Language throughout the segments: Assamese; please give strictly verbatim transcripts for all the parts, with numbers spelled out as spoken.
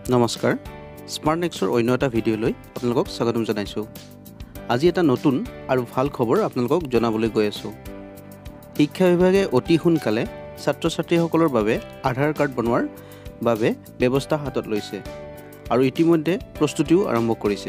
নমস্কাৰ স্মাৰ্ট নেক্সৰ অন্য এটা ভিডিঅ'লৈ আপোনালোকক স্বাগতম জনাইছোঁ। আজি এটা নতুন আৰু ভাল খবৰ আপোনালোকক জনাবলৈ গৈ আছোঁ। শিক্ষা বিভাগে অতি সোনকালে ছাত্ৰ ছাত্ৰীসকলৰ বাবে আধাৰ কাৰ্ড বনোৱাৰ বাবে ব্যৱস্থা হাতত লৈছে আৰু ইতিমধ্যে প্ৰস্তুতিও আৰম্ভ কৰিছে।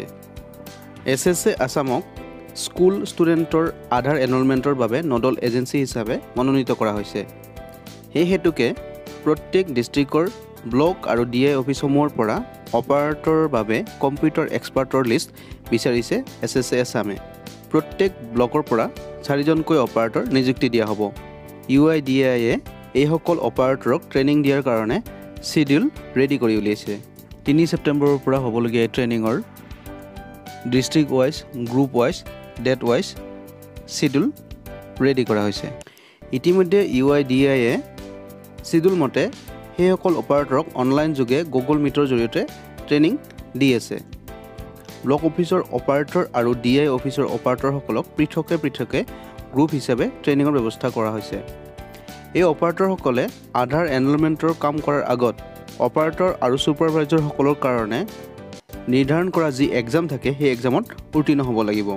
এছ এছ এ আছামক স্কুল ষ্টুডেণ্টৰ আধাৰ এনৰলমেণ্টৰ বাবে নডল এজেঞ্চি হিচাপে মনোনীত কৰা হৈছে। সেই হেতুকে প্ৰত্যেক ডিষ্ট্ৰিক্টৰ ব্লক আৰু ডি আই অফিচসমূহৰ পৰা অপাৰেটৰৰ বাবে কম্পিউটাৰ এক্সপাৰ্টৰ লিষ্ট বিচাৰিছে এছ এছ এ আছামে। প্ৰত্যেক ব্লকৰ পৰা চাৰিজনকৈ অপাৰেটৰ নিযুক্তি দিয়া হ'ব। ইউ আই ডি আইয়ে এইসকল অপাৰেটৰক ট্ৰেইনিং দিয়াৰ কাৰণে চিডিউল ৰেডি কৰি উলিয়াইছে। তিনি ছেপ্টেম্বৰৰ পৰা হ'বলগীয়া এই ট্ৰেইনিঙৰ district wise group wise date wise schedule ready কৰা হৈছে। ইতিমধ্যে ইউ আই ডি আইয়ে চিডিউল মতে সেইসকল অপাৰেটৰক অনলাইন যোগে গুগল মিটৰ জৰিয়তে ট্ৰেইনিং দি আছে। ব্লক অফিচৰ অপাৰেটৰ আৰু ডি আই অফিচৰ অপাৰেটৰসকলক পৃথকে পৃথকে গ্ৰুপ হিচাপে ট্ৰেইনিঙৰ ব্যৱস্থা কৰা হৈছে। এই অপাৰেটৰসকলে আধাৰ এনৰলমেণ্টৰ কাম কৰাৰ আগত অপাৰেটৰ আৰু ছুপাৰভাইজাৰসকলৰ কাৰণে নিৰ্ধাৰণ কৰা যি এক্সাম থাকে সেই এক্সামত উত্তীৰ্ণ হ'ব লাগিব।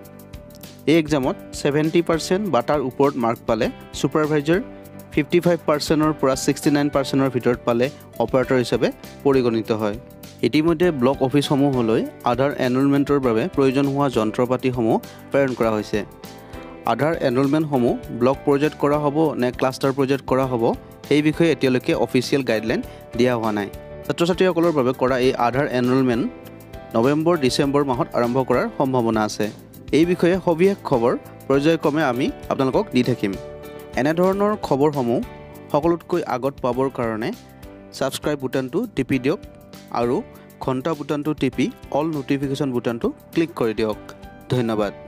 এই এক্সামত ছেভেণ্টি পাৰ্চেণ্ট বা তাৰ ওপৰত মাৰ্ক পালে ছুপাৰভাইজাৰ, ফিফটি ফাইভ পাৰ্চেণ্টৰ পৰা ছিক্সটি নাইন পাৰ্চেণ্টৰ ভিতৰত পালে অপাৰেটৰ হিচাপে পৰিগণিত হয়। ইতিমধ্যে ব্লক অফিচসমূহলৈ আধাৰ এনৰলমেণ্টৰ বাবে প্ৰয়োজন হোৱা যন্ত্ৰ পাতিসমূহ প্ৰেৰণ কৰা হৈছে। আধাৰ এনৰলমেণ্টসমূহ ব্লক পৰ্যায়ত কৰা হ'ব নে ক্লাষ্টাৰ পৰ্যায়ত কৰা হ'ব সেই বিষয়ে এতিয়ালৈকে অফিচিয়েল গাইডলাইন দিয়া হোৱা নাই। ছাত্ৰ ছাত্ৰীসকলৰ বাবে কৰা এই আধাৰ এনৰলমেণ্ট নৱেম্বৰ ডিচেম্বৰ মাহত আৰম্ভ কৰাৰ সম্ভাৱনা আছে। এই বিষয়ে সবিশেষ খবৰ পৰ্যায়ক্ৰমে আমি আপোনালোকক দি থাকিম। এনেধৰণৰ খবৰসমূহ সকলোতকৈ আগত পাবৰ কাৰণে ছাবস্ক্ৰাইব বুটানটো টিপি দিয়ক আৰু ঘণ্টা বুটানটো টিপি অল ন'টিফিকেশ্যন বুটানটো ক্লিক কৰি দিয়ক। ধন্যবাদ।